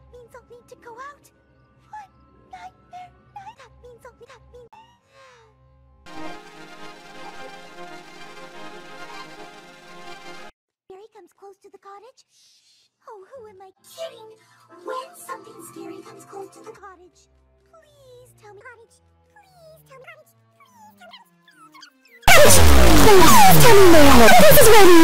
means I'll need to go out. One nightmare night. That means Scary comes close to the cottage. Oh, who am I kidding? When something scary comes close to the cottage, please tell me. Cottage. Please tell me. Cottage. Please tell me. This is ready.